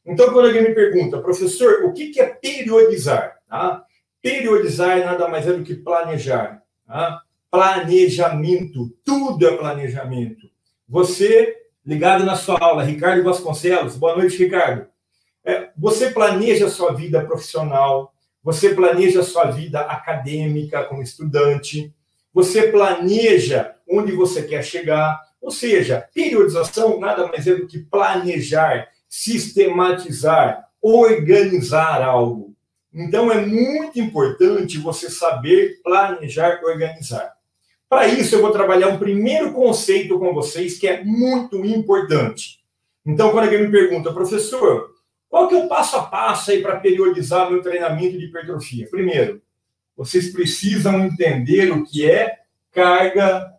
Então, quando alguém me pergunta, professor, o que é periodizar? Tá? Periodizar nada mais é do que planejar. Tá? Planejamento, tudo é planejamento. Você, ligado na sua aula, Ricardo Vasconcelos, boa noite, Ricardo. Você planeja a sua vida profissional, você planeja a sua vida acadêmica como estudante, você planeja onde você quer chegar, ou seja, periodização nada mais é do que planejar, sistematizar, organizar algo. Então, é muito importante você saber planejar, organizar. Para isso, eu vou trabalhar um primeiro conceito com vocês que é muito importante. Então, quando alguém me pergunta, professor, qual que é o passo a passo aí para periodizar meu treinamento de hipertrofia? Primeiro, vocês precisam entender o que é carga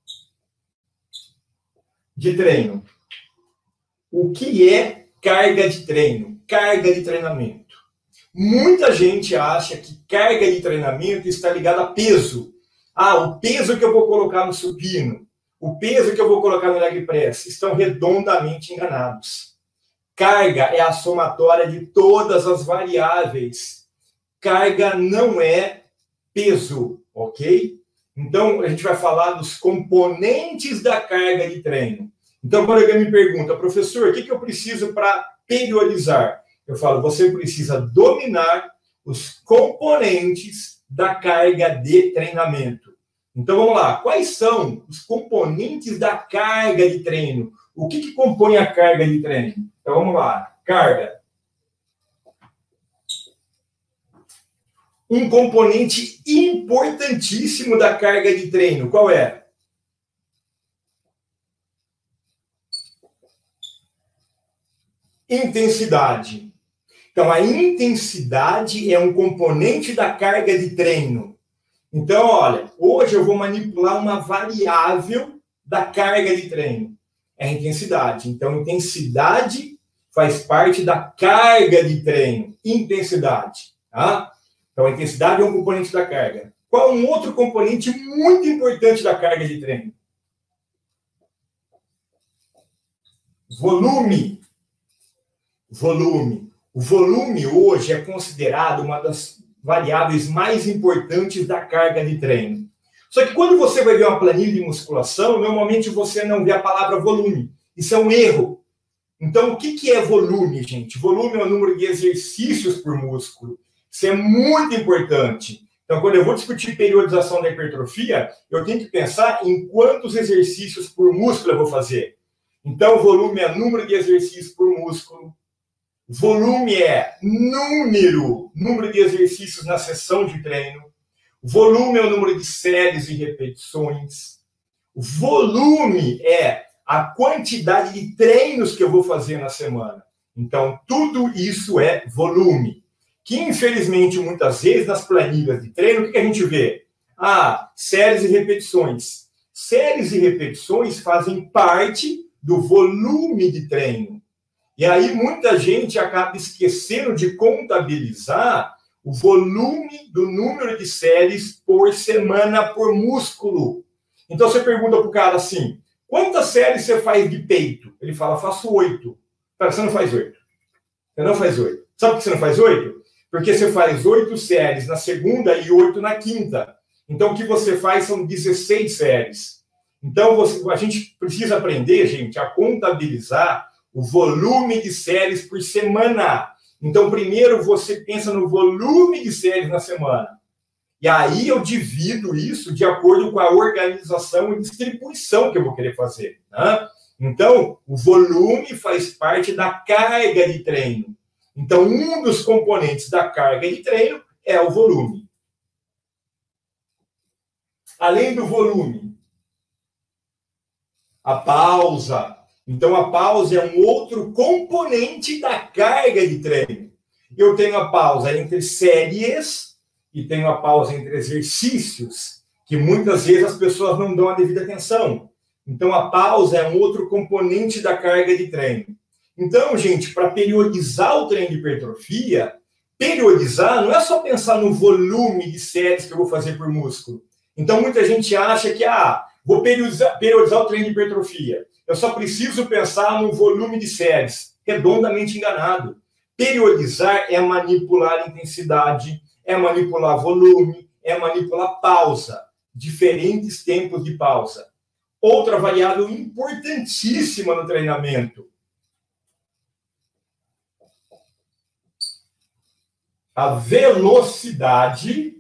de treino. O que é carga de treino? Carga de treinamento. Muita gente acha que carga de treinamento está ligada a peso. O peso que eu vou colocar no supino, o peso que eu vou colocar no leg press, estão redondamente enganados. Carga é a somatória de todas as variáveis. Carga não é peso, ok? Então, a gente vai falar dos componentes da carga de treino. Então, quando alguém me pergunta, professor, o que eu preciso para periodizar? Eu falo, você precisa dominar os componentes da carga de treinamento. Então, vamos lá. Quais são os componentes da carga de treino? O que compõe a carga de treino? Então, vamos lá. Carga. Um componente importantíssimo da carga de treino, qual é? Intensidade. Então, a intensidade é um componente da carga de treino. Então, olha, hoje eu vou manipular uma variável da carga de treino. É a intensidade. Então, intensidade faz parte da carga de treino. Intensidade. Tá? Então, a intensidade é um componente da carga. Qual um outro componente muito importante da carga de treino? Volume. Volume. O volume hoje é considerado uma das variáveis mais importantes da carga de treino. Só que quando você vai ver uma planilha de musculação, normalmente você não vê a palavra volume. Isso é um erro. Então, o que é volume, gente? Volume é o número de exercícios por músculo. Isso é muito importante. Então, quando eu vou discutir periodização da hipertrofia, eu tenho que pensar em quantos exercícios por músculo eu vou fazer. Então, volume é número de exercícios por músculo. Volume é número de exercícios na sessão de treino. Volume é o número de séries e repetições. Volume é a quantidade de treinos que eu vou fazer na semana. Então, tudo isso é volume. Que, infelizmente, muitas vezes, nas planilhas de treino, o que a gente vê? Séries e repetições. Séries e repetições fazem parte do volume de treino. E aí, muita gente acaba esquecendo de contabilizar o volume do número de séries por semana por músculo. Então, você pergunta para o cara assim, quantas séries você faz de peito? Ele fala, faço 8. Você não faz 8. Você não faz 8. Sabe por que você não faz 8? Porque você faz 8 séries na segunda e 8 na quinta. Então, o que você faz são 16 séries. Então, a gente precisa aprender, gente, a contabilizar o volume de séries por semana. Então, primeiro você pensa no volume de séries na semana. E aí eu divido isso de acordo com a organização e distribuição que eu vou querer fazer. Né? Então, o volume faz parte da carga de treino. Então, um dos componentes da carga de treino é o volume. Além do volume, a pausa. Então, a pausa é um outro componente da carga de treino. Eu tenho a pausa entre séries e tenho a pausa entre exercícios, que muitas vezes as pessoas não dão a devida atenção. Então, a pausa é um outro componente da carga de treino. Então, gente, para periodizar o treino de hipertrofia, periodizar não é só pensar no volume de séries que eu vou fazer por músculo. Então, muita gente acha que, vou periodizar o treino de hipertrofia. Eu só preciso pensar no volume de séries. Redondamente enganado. Periodizar é manipular intensidade, é manipular volume, é manipular pausa, diferentes tempos de pausa. Outra variável importantíssima no treinamento, a velocidade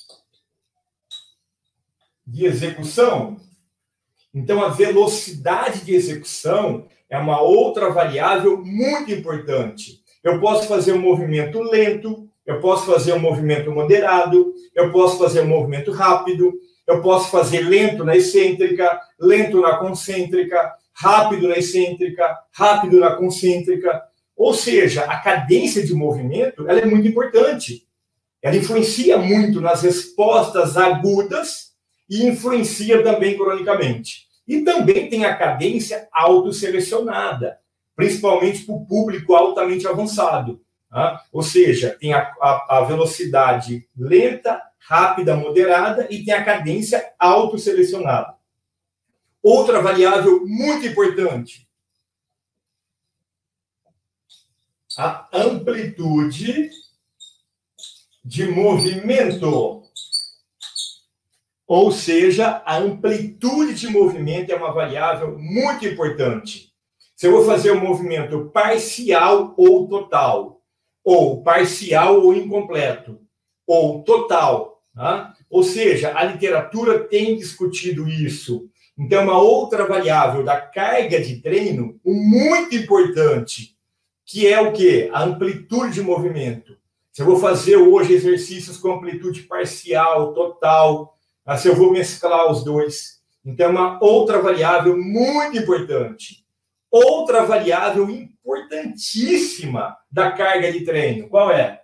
de execução. Então, a velocidade de execução é uma outra variável muito importante. Eu posso fazer um movimento lento, eu posso fazer um movimento moderado, eu posso fazer um movimento rápido, eu posso fazer lento na excêntrica, lento na concêntrica, rápido na excêntrica, rápido na concêntrica. Ou seja, a cadência de movimento ela é muito importante. Ela influencia muito nas respostas agudas e influencia também cronicamente. E também tem a cadência autoselecionada, principalmente para o público altamente avançado. Tá? Ou seja, tem a velocidade lenta, rápida, moderada e tem a cadência autoselecionada. Outra variável muito importante, a amplitude de movimento. Ou seja, a amplitude de movimento é uma variável muito importante. Se eu vou fazer um movimento parcial ou total, ou parcial ou incompleto, ou total, tá? Ou seja, a literatura tem discutido isso. Então, uma outra variável da carga de treino, muito importante, que é o quê? A amplitude de movimento. Se eu vou fazer hoje exercícios com amplitude parcial, total, se eu vou mesclar os dois. Então, é uma outra variável muito importante. Outra variável importantíssima da carga de treino, qual é?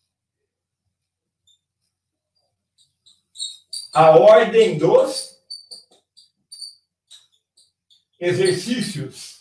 A ordem dos exercícios.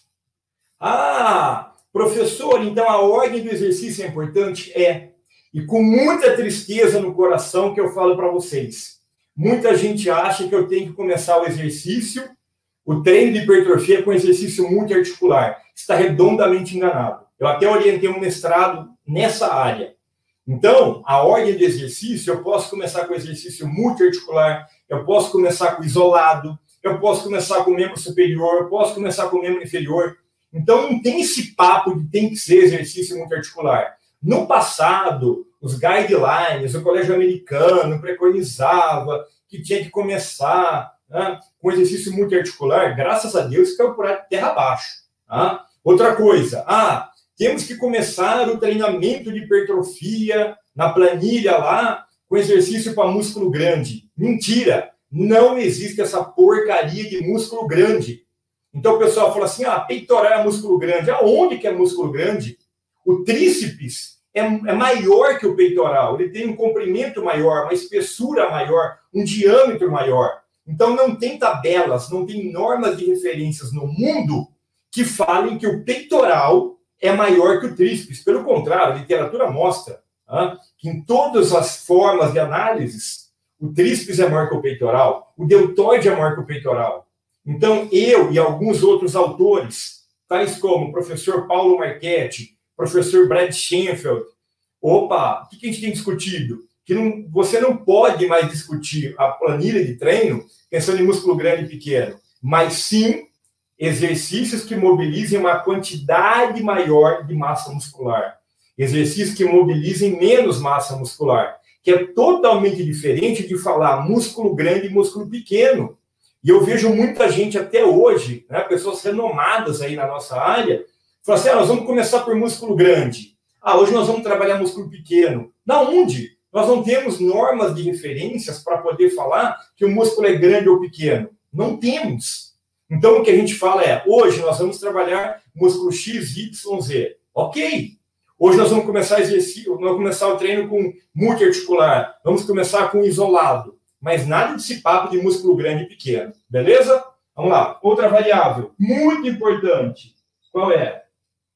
Ah, professor, então a ordem do exercício é importante? É. E com muita tristeza no coração que eu falo para vocês. Muita gente acha que eu tenho que começar o exercício, o treino de hipertrofia com exercício multiarticular. Está redondamente enganado. Eu até orientei um mestrado nessa área. Então, a ordem de exercício, eu posso começar com exercício multiarticular, eu posso começar com isolado, eu posso começar com membro superior, eu posso começar com membro inferior. Então, não tem esse papo de tem que ser exercício multiarticular. No passado, os guidelines, o colégio americano preconizava que tinha que começar, né, com exercício multiarticular. Graças a Deus, caiu por terra abaixo. Tá? Outra coisa, temos que começar o treinamento de hipertrofia na planilha lá com exercício para músculo grande. Mentira! Não existe essa porcaria de músculo grande. Então o pessoal fala assim, peitoral é músculo grande. Aonde que é músculo grande? O tríceps é maior que o peitoral. Ele tem um comprimento maior, uma espessura maior, um diâmetro maior. Então não tem tabelas, não tem normas de referências no mundo que falem que o peitoral é maior que o tríceps. Pelo contrário, a literatura mostra que em todas as formas de análises, o tríceps é maior que o peitoral, o deltoide é maior que o peitoral. Então, eu e alguns outros autores, tais como o professor Paulo Marchetti, professor Brad Schoenfeld, o que a gente tem discutido? Que você não pode mais discutir a planilha de treino pensando em músculo grande e pequeno, mas sim exercícios que mobilizem uma quantidade maior de massa muscular. Exercícios que mobilizem menos massa muscular, que é totalmente diferente de falar músculo grande e músculo pequeno. E eu vejo muita gente até hoje, né, pessoas renomadas aí na nossa área, falam assim, nós vamos começar por músculo grande. Hoje nós vamos trabalhar músculo pequeno. Na onde? Nós não temos normas de referências para poder falar que o músculo é grande ou pequeno. Não temos. Então, o que a gente fala é, hoje nós vamos trabalhar músculo X, Y, Z. Ok. Hoje nós vamos começar vamos começar o treino com multiarticular, vamos começar com isolado, mas nada desse papo de músculo grande e pequeno, beleza? Vamos lá, outra variável muito importante, qual é?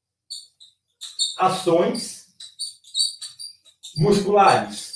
Ações musculares.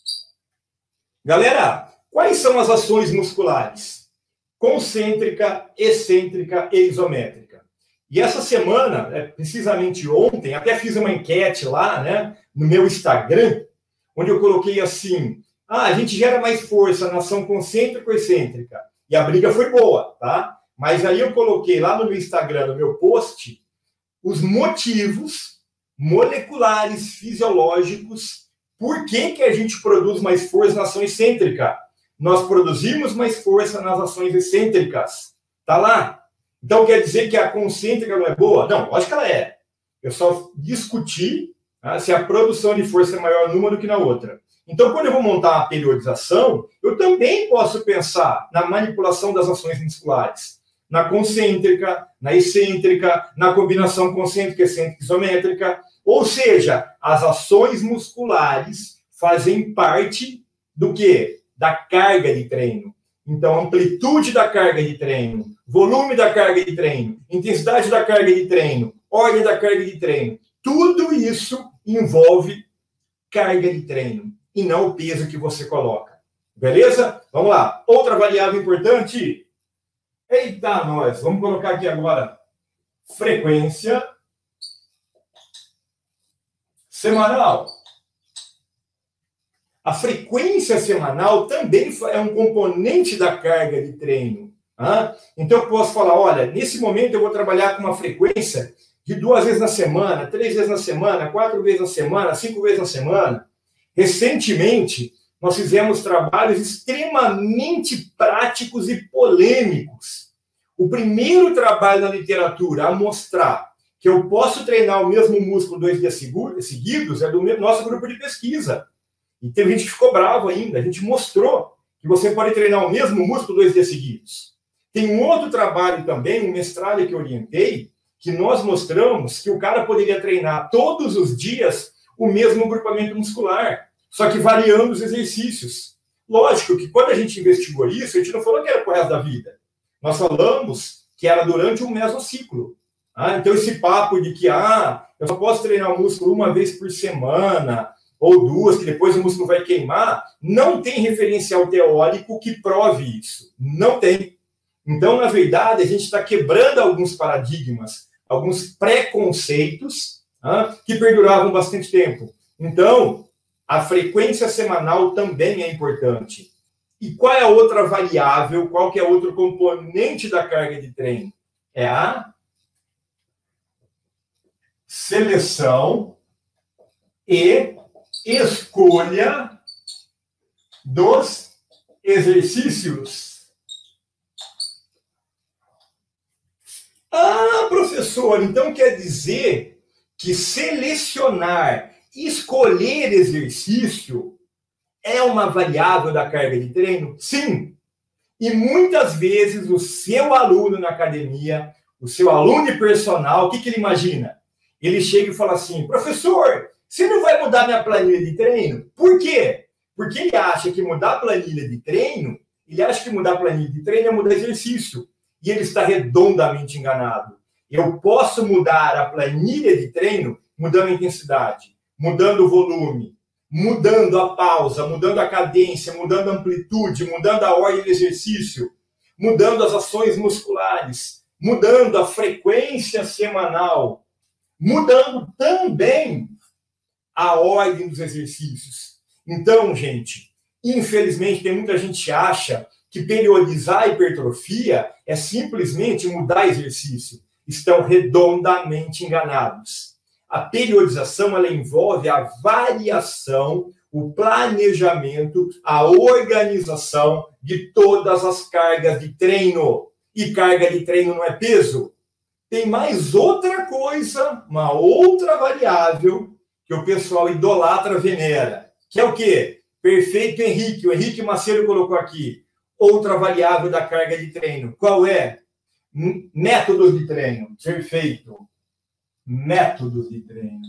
Galera, quais são as ações musculares? Concêntrica, excêntrica e isométrica. E essa semana, precisamente ontem, até fiz uma enquete lá, né, no meu Instagram, onde eu coloquei assim, a gente gera mais força na ação concêntrica ou excêntrica? E a briga foi boa, tá? Mas aí eu coloquei lá no meu Instagram, no meu post, os motivos moleculares, fisiológicos, por que a gente produz mais força na ação excêntrica? Nós produzimos mais força nas ações excêntricas. Tá lá? Então quer dizer que a concêntrica não é boa? Não, lógico que ela é. Eu só discuti, tá, se a produção de força é maior numa do que na outra. Então, quando eu vou montar uma periodização, eu também posso pensar na manipulação das ações musculares. Na concêntrica, na excêntrica, na combinação concêntrica, excêntrica, isométrica. Ou seja, as ações musculares fazem parte do quê? Da carga de treino. Então, amplitude da carga de treino, volume da carga de treino, intensidade da carga de treino, ordem da carga de treino. Tudo isso envolve carga de treino e não o peso que você coloca. Beleza? Vamos lá. Outra variável importante. Eita, nós. Vamos colocar aqui agora frequência semanal. A frequência semanal também é um componente da carga de treino. Tá? Então, eu posso falar, olha, nesse momento eu vou trabalhar com uma frequência de 2 vezes na semana, 3 vezes na semana, 4 vezes na semana, 5 vezes na semana. Recentemente, nós fizemos trabalhos extremamente práticos e polêmicos. O primeiro trabalho na literatura a mostrar que eu posso treinar o mesmo músculo 2 dias seguidos é do nosso grupo de pesquisa. E tem gente que ficou bravo ainda. A gente mostrou que você pode treinar o mesmo músculo 2 dias seguidos. Tem um outro trabalho também, um mestrado que eu orientei, que nós mostramos que o cara poderia treinar todos os dias o mesmo grupamento muscular, só que variando os exercícios. Lógico que quando a gente investigou isso, a gente não falou que era pro resto da vida. Nós falamos que era durante um mesociclo. Então, esse papo de que eu só posso treinar o músculo 1 vez por semana, ou 2, que depois o músculo vai queimar, não tem referencial teórico que prove isso. Não tem. Então, na verdade, a gente está quebrando alguns paradigmas, alguns preconceitos que perduravam bastante tempo. Então, a frequência semanal também é importante. E qual é a outra variável, qual que é outro componente da carga de treino? É a seleção e escolha dos exercícios. Professor, então quer dizer que selecionar, escolher exercício é uma variável da carga de treino? Sim. E muitas vezes o seu aluno na academia, o seu aluno personal, o que ele imagina? Ele chega e fala assim, professor, você não vai mudar minha planilha de treino? Por quê? Porque ele acha que mudar a planilha de treino, é mudar exercício. E ele está redondamente enganado. Eu posso mudar a planilha de treino mudando a intensidade, mudando o volume, mudando a pausa, mudando a cadência, mudando a amplitude, mudando a ordem do exercício, mudando as ações musculares, mudando a frequência semanal, mudando também a ordem dos exercícios. Então, gente, infelizmente, tem muita gente que acha que periodizar a hipertrofia é simplesmente mudar exercício. Estão redondamente enganados. A periodização, ela envolve a variação, o planejamento, a organização de todas as cargas de treino. E carga de treino não é peso. Tem mais outra coisa, uma outra variável que o pessoal idolatra, venera. Que é o quê? Perfeito Henrique. O Henrique Macedo colocou aqui. Outra variável da carga de treino. Qual é? Métodos de treino. Perfeito. Métodos de treino.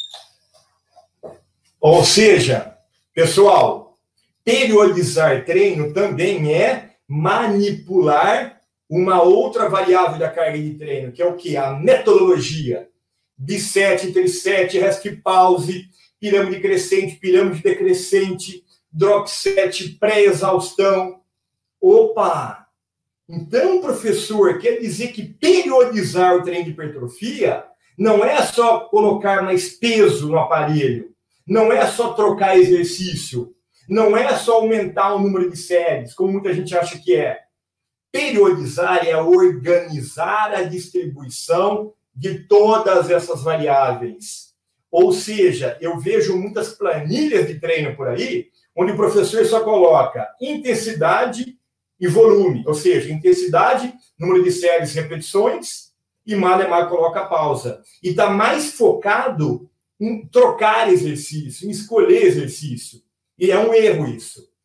Ou seja, pessoal, periodizar treino também é manipular uma outra variável da carga de treino, que é o quê? A metodologia. Bisete, trisete, rest pause, pirâmide crescente, pirâmide decrescente, drop set, pré-exaustão. Opa! Então, professor, quer dizer que periodizar o treino de hipertrofia não é só colocar mais peso no aparelho, não é só trocar exercício, não é só aumentar o número de séries, como muita gente acha que é. Periodizar é organizar a distribuição de todas essas variáveis. Ou seja, eu vejo muitas planilhas de treino por aí, onde o professor só coloca intensidade e volume, ou seja, intensidade, número de séries, repetições, e Malemar coloca pausa. E está mais focado em trocar exercício, em escolher exercício. E é um erro isso.